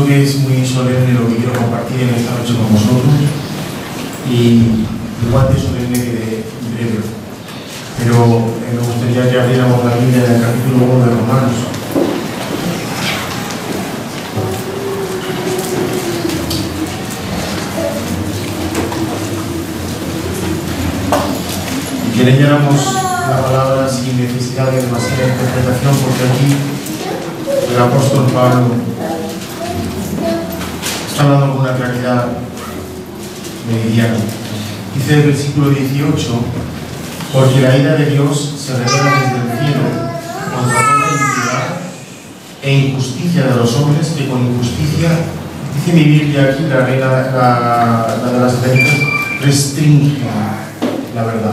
que es muy solemne lo que quiero compartir en esta noche con vosotros, y igual de solemne que de breve. Pero me gustaría que abriéramos la Biblia en el capítulo 1 de Romanos. Y que leyéramos la palabra sin necesidad de demasiada interpretación, porque aquí el apóstol Pablo está hablando con una claridad meridiana. Dice el versículo 18: porque la ira de Dios se revela desde el cielo contra toda iniquidad e injusticia de los hombres que con injusticia, dice mi Biblia aquí, la de las Américas, restringen la verdad.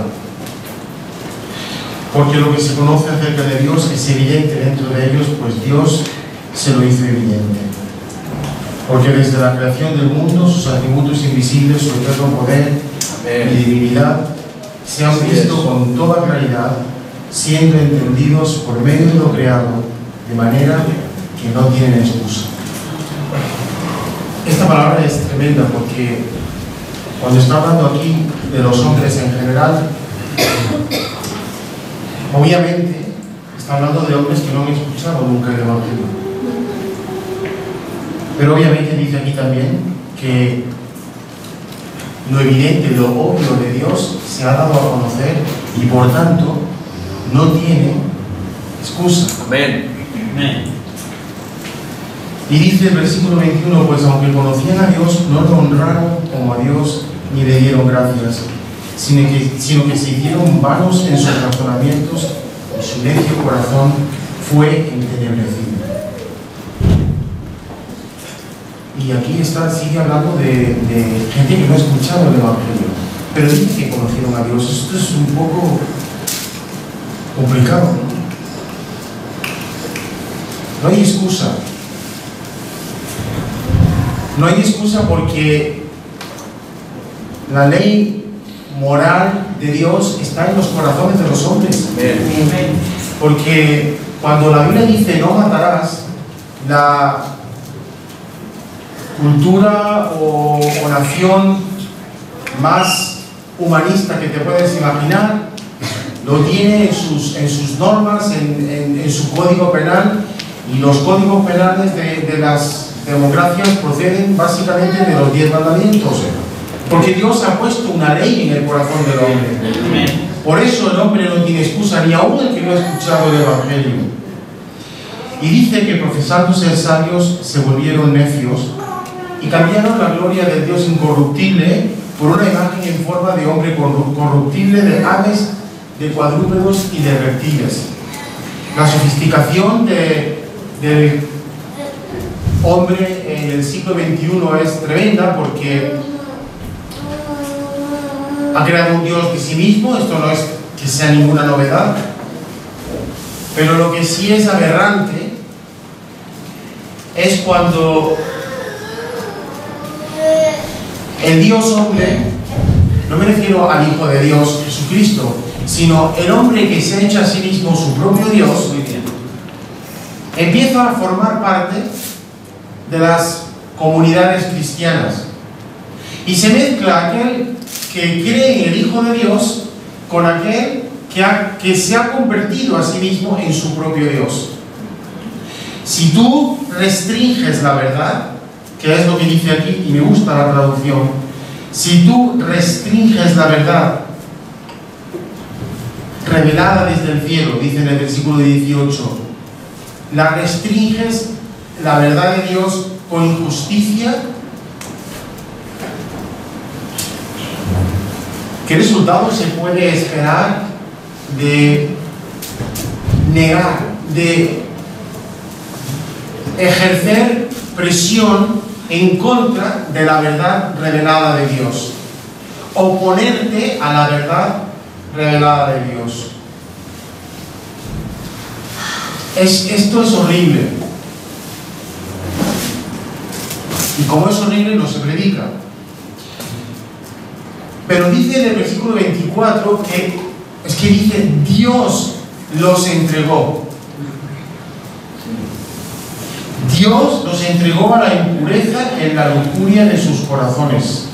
Porque lo que se conoce acerca de Dios es evidente dentro de ellos, pues Dios se lo hizo evidente. Porque desde la creación del mundo, sus atributos invisibles, su eterno poder y divinidad, se han visto con toda claridad, siendo entendidos por medio de lo creado, de manera que no tienen excusa. Esta palabra es tremenda porque cuando está hablando aquí de los hombres en general, obviamente está hablando de hombres que no han escuchado nunca el Evangelio. Pero obviamente dice aquí también que lo evidente, lo obvio de Dios se ha dado a conocer y por tanto no tiene excusa. Amén. Amén. Y dice el versículo 21, pues aunque conocían a Dios, no lo honraron como a Dios ni le dieron gracias, sino que se hicieron vanos en sus razonamientos y su necio corazón fue entenebrecido. Y aquí sigue hablando de gente que no ha escuchado el Evangelio, pero dice que conocieron a Dios. Esto es un poco complicado, ¿no? No hay excusa. No hay excusa porque la ley moral de Dios está en los corazones de los hombres. Porque cuando la Biblia dice no matarás, la cultura o nación más humanista que te puedes imaginar lo tiene en sus normas, en su código penal, y los códigos penales de las democracias proceden básicamente de los 10 mandamientos, porque Dios ha puesto una ley en el corazón del hombre. Por eso el hombre no tiene excusa, ni aún el que no ha escuchado el Evangelio. Y dice que profesando ser sabios se volvieron necios y cambiaron la gloria del Dios incorruptible por una imagen en forma de hombre corruptible, de aves, de cuadrúpedos y de reptiles. La sofisticación del hombre en el siglo XXI es tremenda porque ha creado un Dios de sí mismo. Esto no es que sea ninguna novedad, pero lo que sí es aberrante es cuando el Dios hombre, no me refiero al Hijo de Dios, Jesucristo, sino el hombre que se ha hecho a sí mismo su propio Dios, empieza a formar parte de las comunidades cristianas y se mezcla aquel que cree en el Hijo de Dios con aquel que se ha convertido a sí mismo en su propio Dios. Si tú restringes la verdad, que es lo que dice aquí, y me gusta la traducción, si tú restringes la verdad revelada desde el cielo, dice en el versículo 18, la restringes, la verdad de Dios, con injusticia, ¿qué resultado se puede esperar de negar, de ejercer presión en contra de la verdad revelada de Dios? Oponerte a la verdad revelada de Dios. Esto es horrible. Y como es horrible, no se predica. Pero dice en el versículo 24 que dice Dios los entregó. Dios los entregó a la impureza en la lujuria de sus corazones.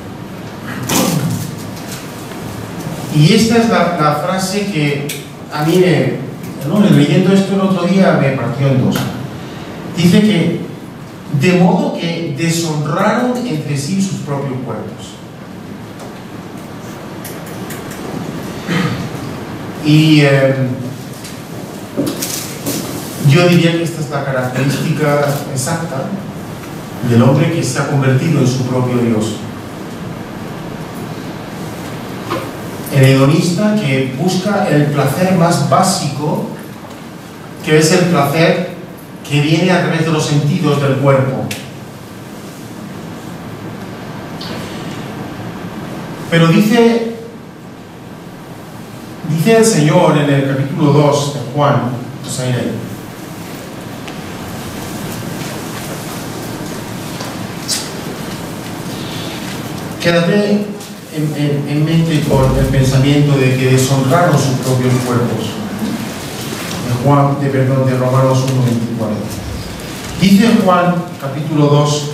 Y esta es la frase que a mí, leyendo esto el otro día, me partió en dos. Dice que, de modo que deshonraron entre sí sus propios cuerpos. Y yo diría que esta es la característica exacta del hombre que se ha convertido en su propio Dios. El hedonista que busca el placer más básico, que es el placer que viene a través de los sentidos del cuerpo. Pero dice el Señor en el capítulo 2 de Juan, quédate en mente con el pensamiento de que deshonraron sus propios cuerpos. De Romanos 1:24. Dice Juan, capítulo 2,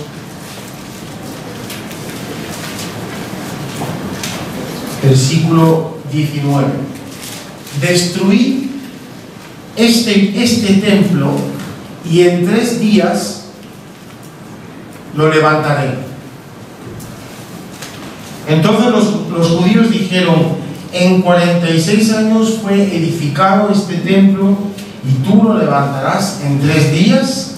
versículo 19: destruid este templo y en 3 días lo levantaré. Entonces los judíos dijeron: en 46 años fue edificado este templo y tú lo levantarás en 3 días.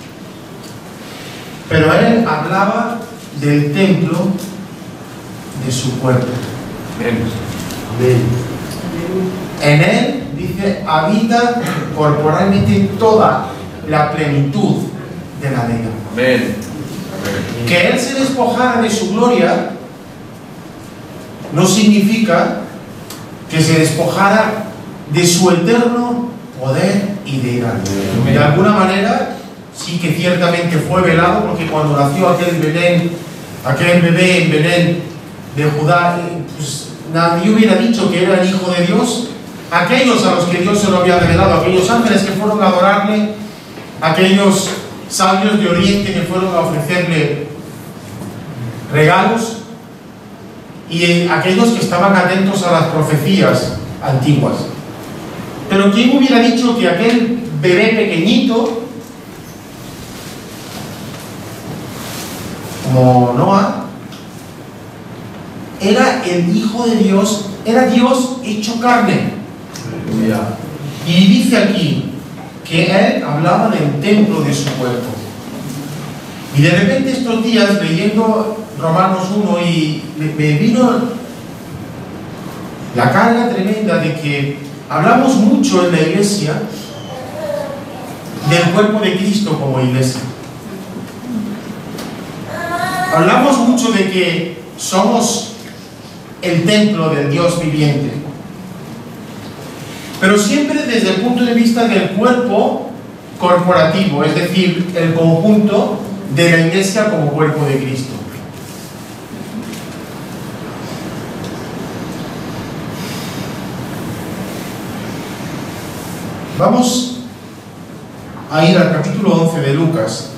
Pero él hablaba del templo de su cuerpo. Amén. En él, dice, habita corporalmente toda la plenitud de la ley. Amén. Que él se despojara de su gloria no significa que se despojara de su eterno poder y deidad. De alguna manera, sí que ciertamente fue velado, porque cuando nació aquel bebé en Belén de Judá, pues nadie hubiera dicho que era el Hijo de Dios. Aquellos a los que Dios se lo había revelado, aquellos ángeles que fueron a adorarle, aquellos sabios de Oriente que fueron a ofrecerle regalos, y aquellos que estaban atentos a las profecías antiguas. Pero ¿quién hubiera dicho que aquel bebé pequeñito, como Noah, era el Hijo de Dios, era Dios hecho carne? Y dice aquí que él hablaba del templo de su cuerpo. Y de repente estos días, leyendo Romanos 1, y me vino la carga tremenda de que hablamos mucho en la iglesia del cuerpo de Cristo como iglesia. Hablamos mucho de que somos el templo del Dios viviente, pero siempre desde el punto de vista del cuerpo corporativo, es decir, el conjunto de la iglesia como cuerpo de Cristo. Vamos a ir al capítulo 11 de Lucas.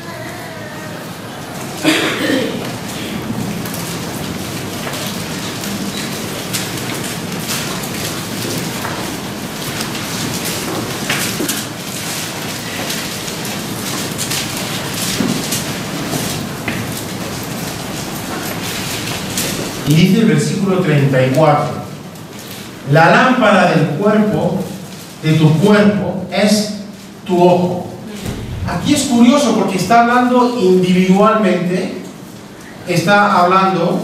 Y dice el versículo 34: la lámpara del cuerpo, de tu cuerpo, es tu ojo. Aquí es curioso porque está hablando individualmente, está hablando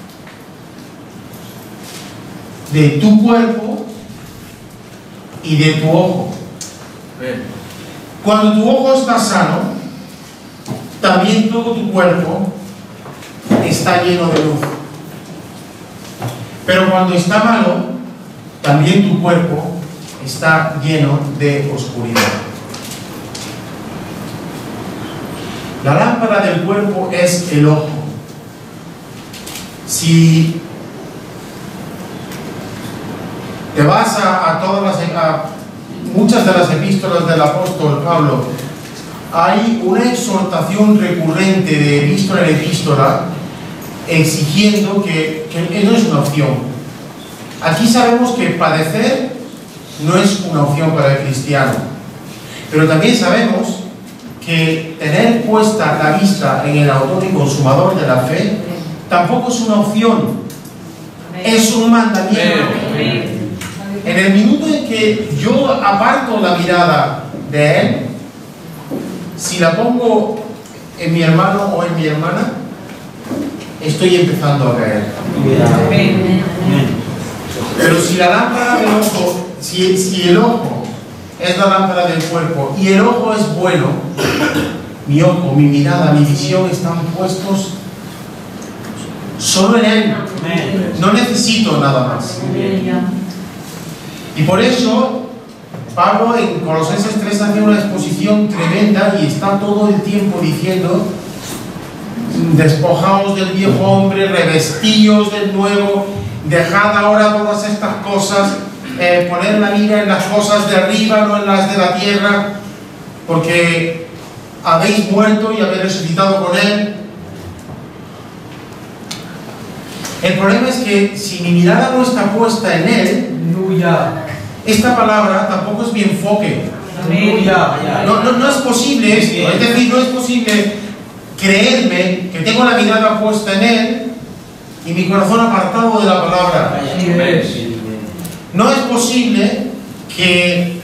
de tu cuerpo y de tu ojo. Cuando tu ojo está sano, también todo tu cuerpo está lleno de luz. Pero cuando está malo, también tu cuerpo está lleno de oscuridad. La lámpara del cuerpo es el ojo. Si te vas a muchas de las epístolas del apóstol Pablo, hay una exhortación recurrente de epístola en epístola exigiendo que no es una opción. Aquí sabemos que padecer no es una opción para el cristiano, pero también sabemos que tener puesta la vista en el autor y consumador de la fe tampoco es una opción, es un mandamiento. En el minuto en que yo aparto la mirada de él, si la pongo en mi hermano o en mi hermana, estoy empezando a caer. Pero si la lámpara del ojo, si el ojo es la lámpara del cuerpo y el ojo es bueno, mi ojo, mi mirada, mi visión están puestos solo en él. No necesito nada más. Y por eso Pablo en Colosenses 3 hace una exposición tremenda y está todo el tiempo diciendo: despojaos del viejo hombre, revestíos del nuevo, dejad ahora todas estas cosas, poner la mira en las cosas de arriba, no en las de la tierra, porque habéis muerto y habéis resucitado con él. El problema es que si mi mirada no está puesta en él, esta palabra tampoco es mi enfoque. No es posible esto. Es decir, no es posible creerme que tengo la mirada puesta en él y mi corazón apartado de la palabra. No es posible que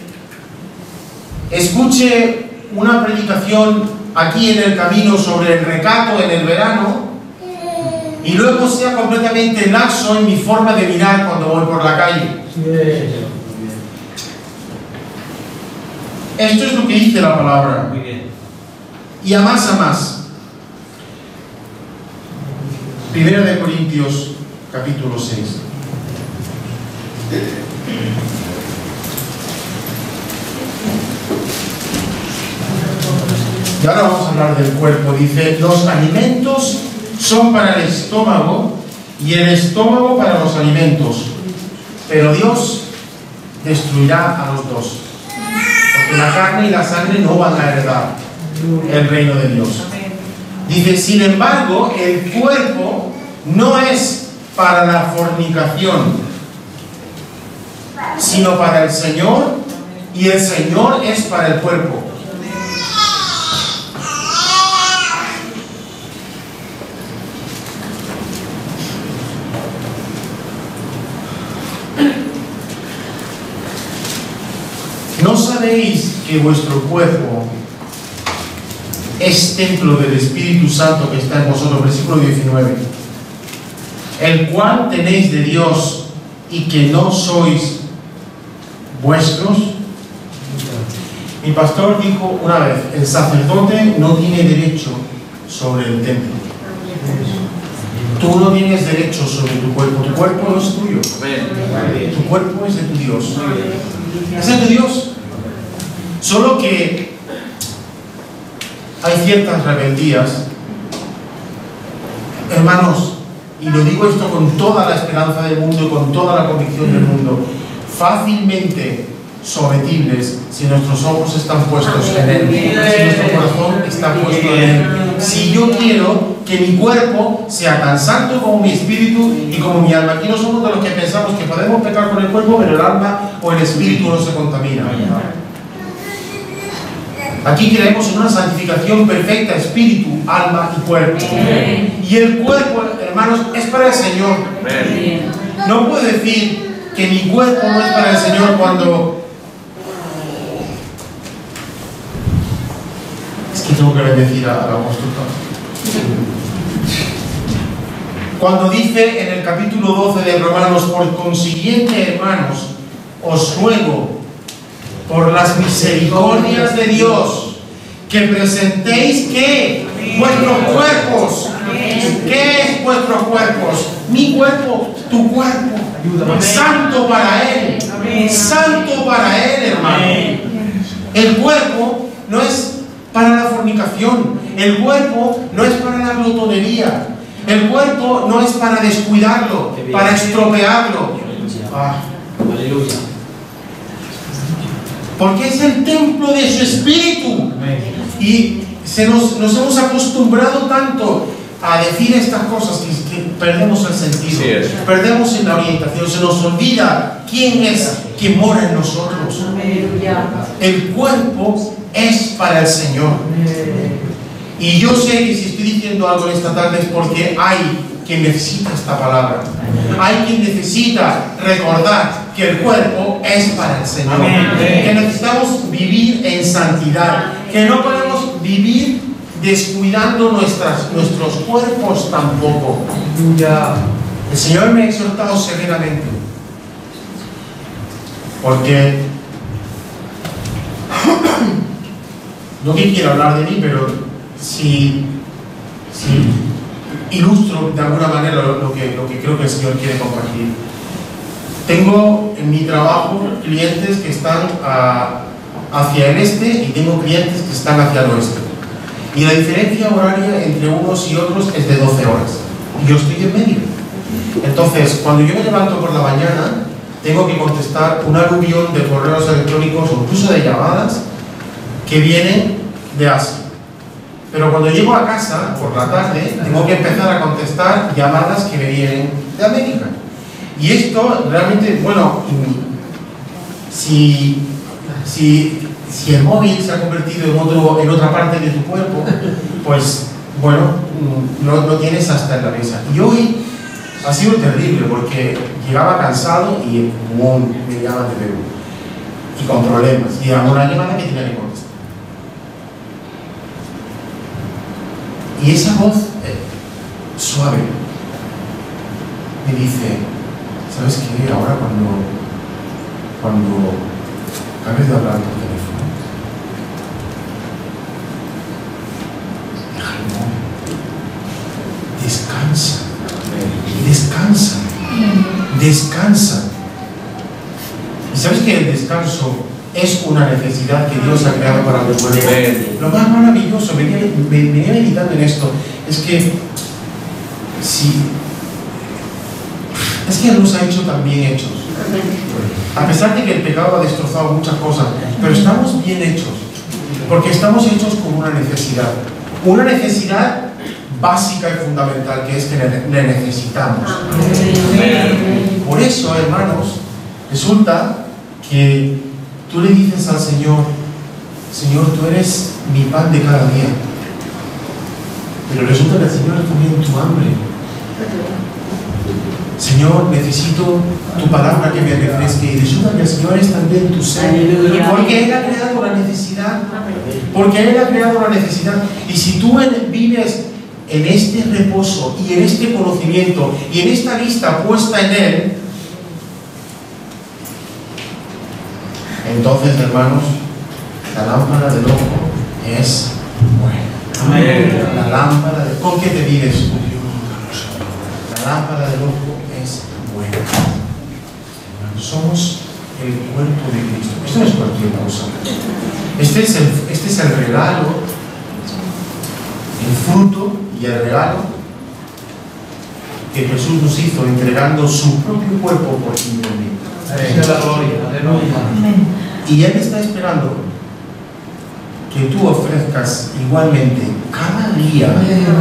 escuche una predicación aquí en el camino sobre el recato en el verano y luego sea completamente laxo en mi forma de mirar cuando voy por la calle. Esto es lo que dice la palabra. Y a más. 1 de Corintios capítulo 6. Y ahora vamos a hablar del cuerpo. Dice: los alimentos son para el estómago y el estómago para los alimentos, pero Dios destruirá a los dos, porque la carne y la sangre no van a heredar el reino de Dios. Dice: sin embargo, el cuerpo no es para la fornicación, sino para el Señor, y el Señor es para el cuerpo. ¿No sabéis que vuestro cuerpo es templo del Espíritu Santo que está en vosotros? Versículo 19. El cual tenéis de Dios y que no sois vuestros. Mi pastor dijo una vez: el sacerdote no tiene derecho sobre el templo. Tú no tienes derecho sobre tu cuerpo. Tu cuerpo no es tuyo. Tu cuerpo es de tu Dios. Es de tu Dios. Solo que hay ciertas rebeldías, hermanos, y lo digo esto con toda la esperanza del mundo y con toda la convicción del mundo, fácilmente sometibles si nuestros ojos están puestos en Él, si nuestro corazón está puesto en Él. Si yo quiero que mi cuerpo sea tan santo como mi espíritu y como mi alma. Aquí no somos de los que pensamos que podemos pecar con el cuerpo, pero el alma o el espíritu no se contamina. Aquí creemos en una santificación perfecta, espíritu, alma y cuerpo. Y el cuerpo, hermanos, es para el Señor. No puedo decir que mi cuerpo no es para el Señor cuando... Es que tengo que bendecir a la apóstol. Cuando dice en el capítulo 12 de Romanos: por consiguiente, hermanos, os ruego por las misericordias de Dios que presentéis ¿qué? Vuestros cuerpos. ¿Qué es vuestros cuerpos? Mi cuerpo, tu cuerpo. Santo para Él. Santo para Él, hermano. El cuerpo no es para la fornicación. El cuerpo no es para la glotonería. El cuerpo no es para descuidarlo, para estropearlo. Aleluya. Porque es el templo de su espíritu. Y nos hemos acostumbrado tanto a decir estas cosas que perdemos el sentido, perdemos la orientación, se nos olvida quién es quien mora en nosotros. El cuerpo es para el Señor. Y yo sé que si estoy diciendo algo esta tarde es porque hay quien necesita esta palabra. Hay quien necesita recordar que el cuerpo es para el Señor. Que necesitamos vivir en santidad. Que no podemos vivir descuidando nuestros cuerpos tampoco. El Señor me ha exhortado severamente. Porque no que quiero hablar de mí, pero si ilustro de alguna manera lo que creo que el Señor quiere compartir. Tengo en mi trabajo clientes que están hacia el este y tengo clientes que están hacia el oeste. Y la diferencia horaria entre unos y otros es de 12 horas. Y yo estoy en medio. Entonces, cuando yo me levanto por la mañana, tengo que contestar un aluvión de correos electrónicos o incluso de llamadas que vienen de Asia. Pero cuando llego a casa, por la tarde, tengo que empezar a contestar llamadas que me vienen de América. Y esto realmente, bueno, si el móvil se ha convertido en otra parte de tu cuerpo, pues, bueno, no tienes hasta en la mesa. Y hoy ha sido terrible porque llegaba cansado y me llaman de Perú. Y con problemas. Y era una llamada que tenía que contestar. Y esa voz suave me dice, ¿sabes qué? Ahora cuando acabes de hablar por teléfono, deja el móvil, descansa, descansa, descansa. ¿Y sabes que el descanso es una necesidad que Dios ha creado para el cuerpo? Lo más maravilloso, venía meditando en esto, es que Él nos ha hecho tan bien hechos. A pesar de que el pecado ha destrozado muchas cosas, pero estamos bien hechos, porque estamos hechos con una necesidad básica y fundamental, que es que le necesitamos. Por eso, hermanos, resulta que tú le dices al Señor, Señor, tú eres mi pan de cada día. Pero resulta que el Señor es también tu hambre. Señor, necesito tu palabra que me refresque. Y resulta que el Señor es también tu sed. Porque Él ha creado la necesidad. Porque Él ha creado la necesidad. Y si tú vives en este reposo y en este conocimiento y en esta vista puesta en Él, entonces, hermanos, la lámpara del ojo es buena. La lámpara del ojo. ¿Con qué te vives? La lámpara del ojo es buena. Somos el cuerpo de Cristo. Esto no es cualquier cosa. Este es el regalo, el fruto y el regalo que Jesús nos hizo entregando su propio cuerpo por ti y por mí. Y Él está esperando que tú ofrezcas igualmente cada día.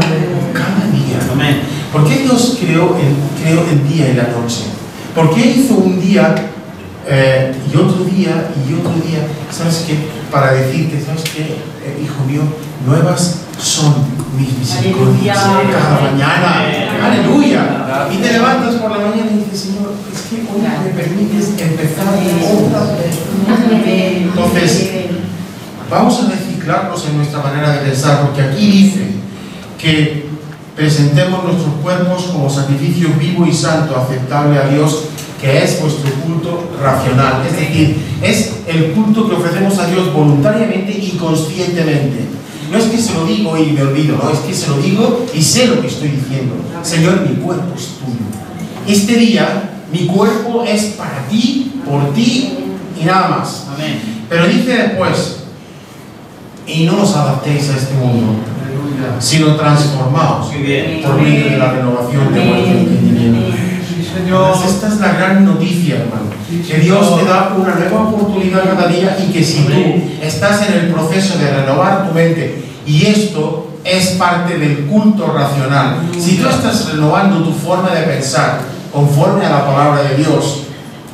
¿Por qué Dios creó el día y la noche? ¿Por qué hizo un día y otro día y otro día? ¿Sabes qué? Para decirte, ¿sabes qué? Hijo mío, nuevas son mis misericordias cada mañana. ¡Aleluya! Y te levantas por la mañana y dices, Señor, es que hoy me permites empezar otra vez. Entonces, vamos a reciclarnos en nuestra manera de pensar, porque aquí dice que presentemos nuestros cuerpos como sacrificio vivo y santo, aceptable a Dios, que es vuestro culto racional. Es decir, es el culto que ofrecemos a Dios voluntariamente y conscientemente. No es que se lo digo y me olvido, no, es que se lo digo y sé lo que estoy diciendo. Señor, mi cuerpo es tuyo. Este día, mi cuerpo es para ti, por ti y nada más. Amén. Pero dice después, y no os adaptéis a este mundo, sino transformaos por medio de la renovación de vuestro entendimiento. Señor. Entonces, esta es la gran noticia, hermano. Sí, Que Dios Señor. te da una nueva oportunidad cada día y que si tú estás en el proceso de renovar tu mente, y esto es parte del culto racional, si tú estás renovando tu forma de pensar conforme a la palabra de Dios,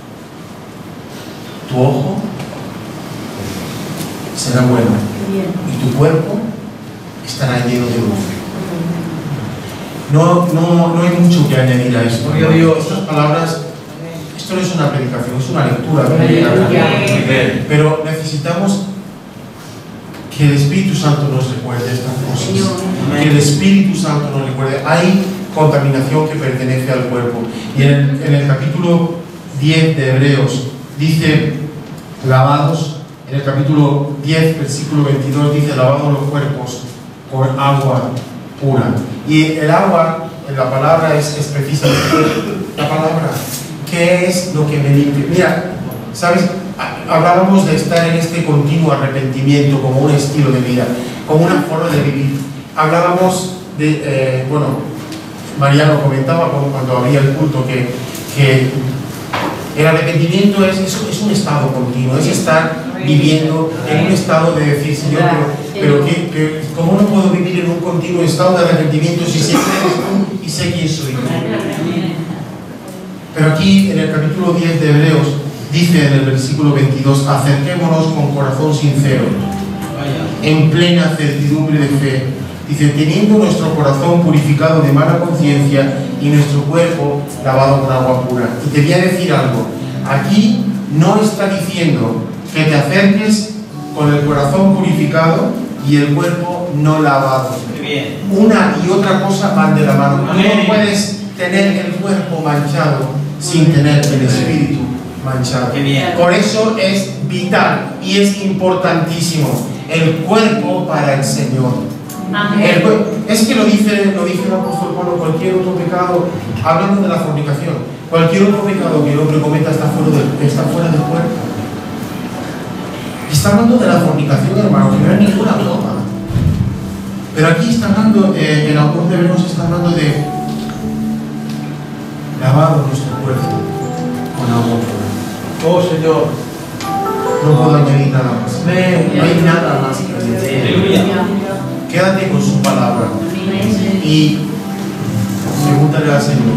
tu ojo será bueno y tu cuerpo estará lleno de luz. No hay mucho que añadir a esto. Gloria a Dios. Estas palabras, esto no es una predicación, es una lectura bíblica. Pero necesitamos que el Espíritu Santo nos recuerde estas cosas. Que el Espíritu Santo nos recuerde. Hay contaminación que pertenece al cuerpo. Y en el capítulo 10 de Hebreos dice, lavados. En el capítulo 10, versículo 22 dice, lavados los cuerpos con agua pura. Y el agua, en la palabra es precisamente la palabra. ¿Qué es lo que me limpia? Mira, ¿sabes? Hablábamos de estar en este continuo arrepentimiento como un estilo de vida, como una forma de vivir. Hablábamos de, Mariano comentaba cuando había el culto que el arrepentimiento es un estado continuo, es estar viviendo en un estado de decir, Señor, pero ¿cómo no puedo vivir en un continuo estado de arrepentimiento si sé quién eres tú y sé quién soy yo? Pero aquí en el capítulo 10 de Hebreos dice en el versículo 22, acerquémonos con corazón sincero, en plena certidumbre de fe, dice, teniendo nuestro corazón purificado de mala conciencia y nuestro cuerpo lavado con agua pura. Y te voy a decir algo, aquí no está diciendo que te acerques con el corazón purificado y el cuerpo no lavado. Una y otra cosa van de la mano. Tú no puedes tener el cuerpo manchado sin tener el espíritu manchado. Por eso es vital y es importantísimo el cuerpo para el Señor. Es que lo dice el apóstol Pablo, cualquier otro pecado, hablando de la fornicación, cualquier otro pecado que el hombre cometa está fuera del cuerpo. Está hablando de la fornicación, hermano, que no es ninguna broma. Pero aquí está hablando, el autor de Hebreos está hablando de lavado nuestro cuerpo con agua pura. Oh, Señor. No puedo añadir nada más. No hay nada más que añadir. Quédate con su palabra y pregúntale al Señor.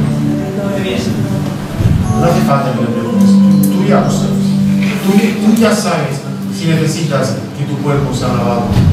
No hace falta que le preguntes. Tú ya lo sabes. Tú ya sabes si necesitas que tu cuerpo sea lavado.